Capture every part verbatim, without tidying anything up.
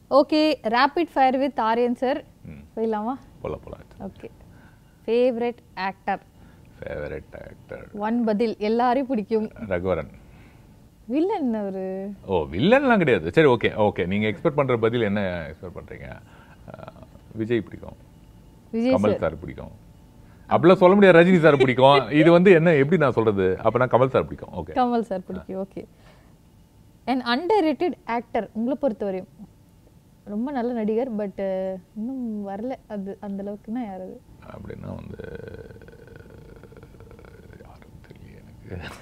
Okay rapid fire with Aryan sir போயிடலாமா? போலாம் போலாம். Okay favourite actor. Favourite actor one பதில் எல்லாரையும் பிடிக்கும். ரகுவரன். வில்லன் ஒரு ஓ வில்லன்லாம் கிடையாது. சரி ஓகே ஓகே நீங்க எக்ஸ்பெக்ட் பண்ற பதில் என்ன எக்ஸ்பெக்ட் பண்றீங்க? விஜய் பிடிக்கும், விஜய் கமல் சார் பிடிக்கும். அப்படிலாம் சொல்ல முடியாது. ரஜினி சார் பிடிக்கும். இது வந்து என்ன எப்படி நான் சொல்றது? அப்ப நான் கமல் சார் பிடிக்கும். ஓகே கமல் சார் பிடிக்கும். ஓகே அண்ட் அண்டர்ரேட்டட் ஆக்டர் உங்களை பொறுத்தவரையும் ரொம்ப நல்ல நடிகர் பட் இன்னும் வரல அது அந்த அளவுக்குன்னா யார் அது? அப்படின்னா வந்து யாரும் தெரியல எனக்கு.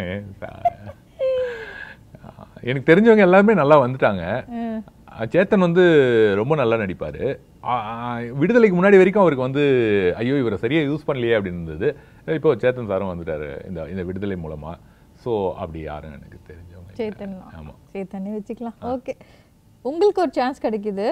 எனக்கு தெரிஞ்சவங்க எல்லாருமே நல்லா வந்துட்டாங்க. சேத்தன் வந்து ரொம்ப நல்லா நடிப்பாரு. விடுதலைக்கு முன்னாடி வரைக்கும் அவருக்கு வந்து ஐயோ இவரை சரியா யூஸ் பண்ணலையே அப்படின்னு இருந்தது. இப்போ சேத்தன் சாரும் வந்துட்டாரு இந்த இந்த விடுதலை மூலமா. ஸோ அப்படி யாரும் எனக்கு தெரிஞ்சவங்க. சேத்தன். ஆமாம் சேத்தனே வச்சுக்கலாம். ஓகே உங்களுக்கு ஒரு சான்ஸ் கிடைக்குது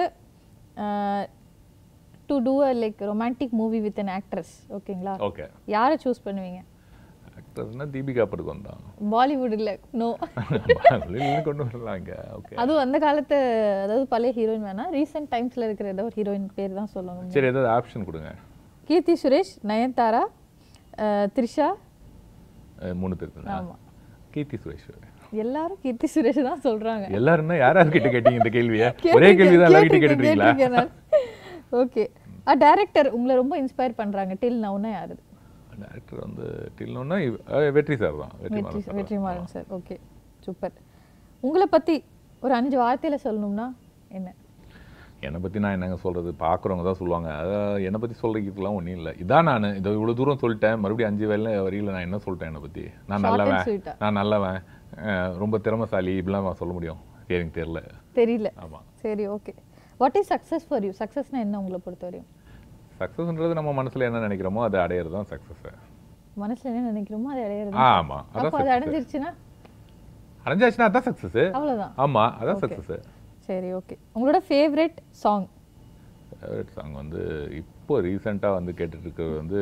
to do a like romantic movie with an actress. ஓகேங்களா? ஓகே யாரை சூஸ் பண்ணுவீங்க? ஆக்ட்ரஸ்னா தீபிகா படுகோன் தான். பாலிவுட் இல்ல நோ கொண்டு வரலாங்க. ஓகே அதுவும் அந்த காலத்து அதாவது பழைய ஹீரோயின் வேணா ரீசெண்ட் டைம்ஸ்ல இருக்கிற ஏதோ ஒரு ஹீரோயின் பேர் தான் சொல்லணும். சரி ஏதாவது ஆப்ஷன் கொடுங்க. கீர்த்தி சுரேஷ், நயன்தாரா, த்ரிஷா. மூணு பேர் தான். ஆமா கீர்த்தி சுரேஷ். எல்லாரும் கீர்த்தி சுரேஷ் தான் சொல்றாங்க. எல்லாரும் யாராவது கிட்ட கேட்டீங்க இந்த கேள்வியை? ஒரே கேள்வி தான் எல்லாரும் கிட்ட கேட்டுட்டீங்களா? ஓகே அ டைரக்டர் உங்களை ரொம்ப இன்ஸ்பயர் பண்றாங்க டில் நவுனா யாரு? டைரக்டர் வந்து டில் நவுனா வெற்றி சார் தான். வெற்றி வெற்றிமாறன் சார். Okay super. உங்களை பத்தி ஒரு அஞ்சு வார்த்தையில சொல்லணும்னா என்ன? என்னை பற்றி நான் என்னங்க சொல்கிறது? பார்க்குறவங்க தான் சொல்லுவாங்க. அதாவது என்னை பற்றி சொல்கிறதுக்குலாம் ஒன்றும் இல்லை. இதான் நான் இதை இவ்வளோ தூரம் சொல்லிட்டேன். மறுபடியும் அஞ்சு வேலை வரையில் நான் என்ன சொல்லிட்டேன் என்னை பற்றி? நான் நல்லவன், நான் நல்லவன், ரொம்ப திறமைசாலி, இப்படிலாம் சொல்ல முடியும்? எனக்கு தெரியல தெரியல ஆமாம் சரி okay. What is success for you? சக்ஸஸ்னா என்ன உங்களை பொறுத்தவரையும்? சக்ஸஸ்ன்றது நம்ம மனசில் என்ன நினைக்கிறோமோ அதை அடையிறது தான் சக்ஸஸ். மனசில் என்ன நினைக்கிறோமோ அதை அடையிறது. ஆமாம் அப்போ அது அடைஞ்சிருச்சுன்னா அடைஞ்சாச்சுன்னா அதான் சக்ஸஸ். அவ்வளோதான். ஆமாம் அதான் சக்ஸஸ். சரி ஓகே. உங்களோட ஃபேவரட் சாங்? ஃபேவரட் சாங் வந்து இப்போ ரீசெண்டாக வந்து கேட்டுட்டு இருக்கிறது வந்து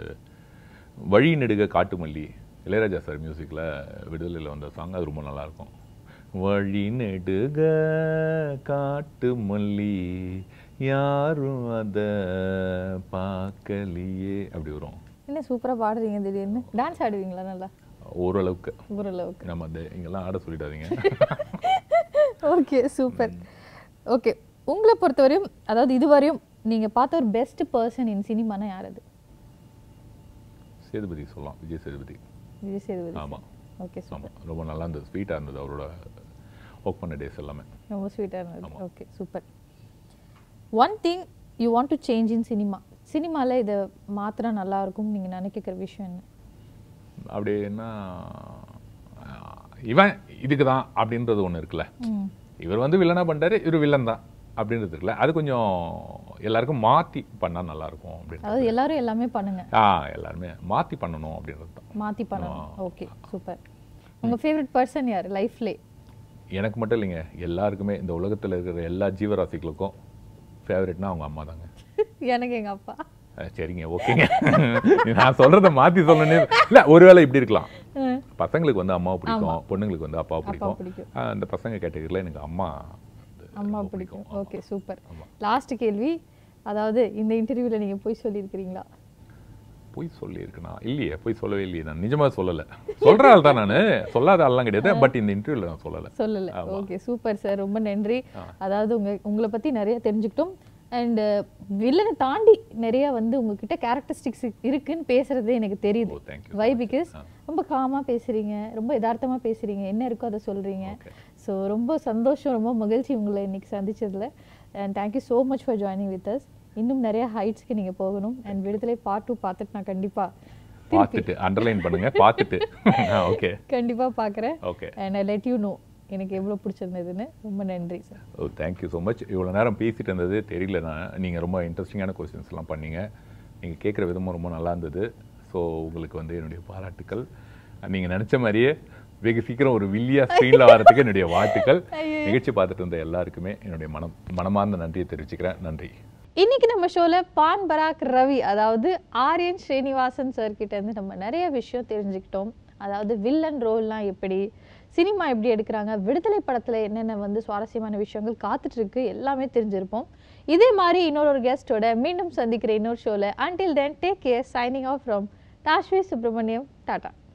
வழி நெடுக காட்டுமல்லி, இளையராஜா சார் மியூசிக்கில் விடுதலையில் வந்த சாங். அது ரொம்ப நல்லாயிருக்கும். வழி நெடுக காட்டுமல்லி யாரும் அதை பார்க்கலையே அப்படி வரும். என்ன சூப்பராக பாடுறீங்க. திடீர்னு டான்ஸ் ஆடுவீங்களா? நல்லா ஓரளவுக்கு. ஓரளவுக்கு நம்ம அது இங்கெல்லாம் ஆட சொல்லிடாதீங்க. Okay super. ஓகே உங்களை பொறுத்தவரையும் அதாவது இதுவரையும் நீங்கள் பார்த்த ஒரு பெஸ்ட் பர்சன் இன் சினிமானா யார் அது? சேதுபதி சொல்லலாம். விஜய் சேதுபதி. விஜய் சேதுபதி. ஆமாம் ஓகே ஆமாம் ரொம்ப நல்லா இருந்தது. ஸ்வீட்டாக இருந்தது அவரோட ஒர்க் பண்ண டேஸ் எல்லாமே. ரொம்ப ஸ்வீட்டாக இருந்தது. Okay super. One thing you want to change in cinema. சினிமாவில் இதை மாத்திர நல்லா இருக்கும் நீங்கள் நினைக்கிற விஷயம் என்ன? அப்படின்னா இவன் இதுக்கு தான் அப்படின்றது ஒன்று இருக்குல்ல. இவர் வந்து வில்லனா பண்ணிட்டாரு, இவர் வில்லன் தான் அப்படின்றது இருக்குல்ல. அது கொஞ்சம் எல்லாருக்கும் மாற்றி பண்ணால் நல்லா இருக்கும் அப்படின்னு. அதாவது எல்லாரும் எல்லாமே பண்ணுங்க. ஆ எல்லாருமே மாற்றி பண்ணணும் அப்படின்றது தான். மாற்றி பண்ணணும். Okay super. உங்கள் ஃபேவரட் பர்சன் யார் லைஃப்லே? எனக்கு மட்டும் இல்லைங்க, எல்லாருக்குமே இந்த உலகத்தில் இருக்கிற எல்லா ஜீவராசிகளுக்கும் ஃபேவரட்னா அவங்க அம்மா தாங்க. எனக்கு எங்கள் அப்பா. சரிங்க ஓகேங்க. நான் சொல்றதை மாற்றி சொல்லணும் இல்லை. ஒருவேளை இப்படி இருக்கலாம், பசங்களுக்கு வந்து அம்மாவை பிடிக்கும், பொண்ணுங்களுக்கு வந்து அப்பாவை பிடிக்கும். அந்த பசங்க கேட்டகரியில் எனக்கு அம்மா அம்மா பிடிக்கும். Okay super. லாஸ்ட் கேள்வி, அதாவது இந்த இன்டர்வியூவில் நீங்கள் போய் சொல்லியிருக்கிறீங்களா? போய் சொல்லியிருக்கேனா? இல்லையே, போய் சொல்லவே இல்லையே. நான் நிஜமாக சொல்லலை. சொல்கிற ஆள் தான் நான், சொல்லாத ஆள்லாம் கிடையாது. பட் இந்த இன்டர்வியூவில் நான் சொல்லலை சொல்லலை ஓகே சூப்பர் சார், ரொம்ப நன்றி. அதாவது உங்கள் உங்களை பற்றி நிறைய தெரிஞ்சுக்கிட்டோம். அண்ட் வில்லனை தாண்டி நிறைய வந்து உங்ககிட்ட கேரக்டரிஸ்டிக்ஸ் இருக்குன்னு பேசுறதே எனக்கு தெரியுது. வை பிகாஸ் ரொம்ப காமாக பேசுறீங்க, ரொம்ப யதார்த்தமாக பேசுறீங்க, என்ன இருக்கோ அதை சொல்றீங்க. ஸோ ரொம்ப சந்தோஷம், ரொம்ப மகிழ்ச்சி உங்களை இன்னைக்கு சந்திச்சதுல. And thank you so much for joining with us. இன்னும் நிறைய ஹைட்ஸ்க்கு நீங்கள் போகணும். அண்ட் விடுதலை பார்ட் டூ பார்த்துட்டு நான் கண்டிப்பாக பார்த்துட்டு அண்டர்லைன் பண்ணுங்க, பார்த்துட்டு ஓகே கண்டிப்பாக பார்க்குறேன். Okay and I let you know எனக்கு எவ்வளோ பிடிச்சிருந்ததுன்னு. ரொம்ப நன்றி sir. Oh thank you so much. இவ்வளோ நேரம் பேசிட்டு இருந்தது தெரியல. நான் நீங்கள் ரொம்ப இன்ட்ரெஸ்டிங்கான கொஸ்டின்ஸ்லாம் பண்ணீங்க. நீங்கள் கேட்குற விதமும் ரொம்ப நல்லா இருந்தது. ஸோ உங்களுக்கு வந்து என்னுடைய பாராட்டுக்கள். நீங்கள் நினச்ச மாதிரியே வெகு சீக்கிரம் ஒரு வில்லியா ஸ்க்ரீனில் வரதுக்கு என்னுடைய வாழ்த்துக்கள். நிகழ்ச்சி பார்த்துட்டு இருந்த எல்லாருக்குமே என்னுடைய மனம் மனமார்ந்த நன்றியை தெரிவிச்சுக்கிறேன். நன்றி. இன்னைக்கு நம்ம ஷோல பான் பராக் ரவி, அதாவது ஆரியன் ஸ்ரீனிவாசன் சார் கிட்ட இருந்து நம்ம நிறைய விஷயம் தெரிஞ்சுக்கிட்டோம். அதாவது வில்லன் ரோல்லாம் எப்படி, சினிமா எப்படி எடுக்கிறாங்க, விடுதலை படத்தில் என்னென்ன வந்து சுவாரஸ்யமான விஷயங்கள் காத்துட்ருக்கு எல்லாமே தெரிஞ்சிருப்போம். இதே மாதிரி இன்னொரு ஒரு கெஸ்ட்டோட மீண்டும் சந்திக்கிற இன்னொரு ஷோவில். Until then take care. Signing off from Tashvi Subramaniam. Tata.